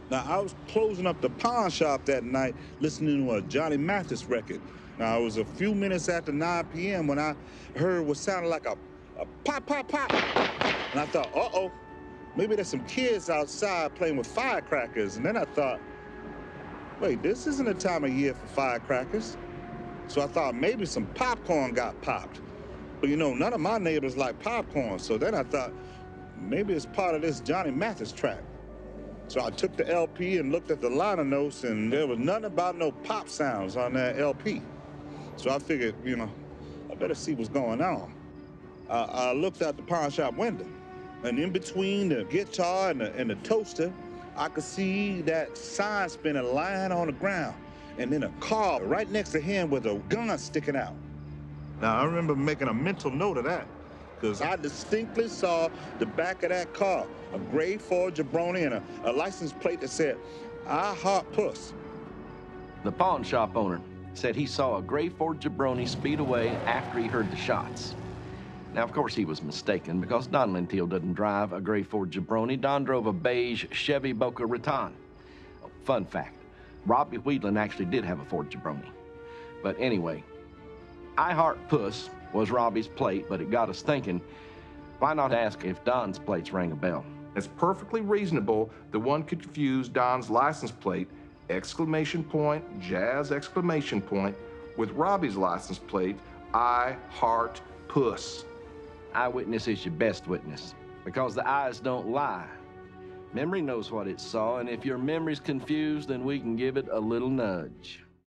Now, I was closing up the pawn shop that night listening to a Johnny Mathis record. Now, it was a few minutes after 9 p.m. when I heard what sounded like a pop, pop, pop. And I thought, uh-oh, maybe there's some kids outside playing with firecrackers. And then I thought, wait, this isn't a time of year for firecrackers. So I thought maybe some popcorn got popped. But you know, none of my neighbors like popcorn. So then I thought, maybe it's part of this Johnny Mathis track. So I took the LP and looked at the liner notes, and there was nothing about no pop sounds on that LP. So I figured, you know, I better see what's going on. I looked out the pawn shop window, and in between the guitar and the toaster, I could see that sign spinner lying on the ground, and then a car right next to him with a gun sticking out. Now, I remember making a mental note of that, because I distinctly saw the back of that car, a gray Ford Jabroni and a license plate that said, I Heart Puss. The pawn shop owner said he saw a gray Ford Jabroni speed away after he heard the shots. Now, of course, he was mistaken, because Don Lentile didn't drive a gray Ford Jabroni. Don drove a beige Chevy Boca Raton. Oh, fun fact, Robbie Wheatland actually did have a Ford Jabroni. But anyway, I Heart Puss was Robbie's plate, but it got us thinking, why not ask if Don's plates rang a bell? It's perfectly reasonable that one could confuse Don's license plate, exclamation point, jazz exclamation point, with Robbie's license plate, I Heart Puss. Eyewitness is your best witness, because the eyes don't lie. Memory knows what it saw, and if your memory's confused, then we can give it a little nudge.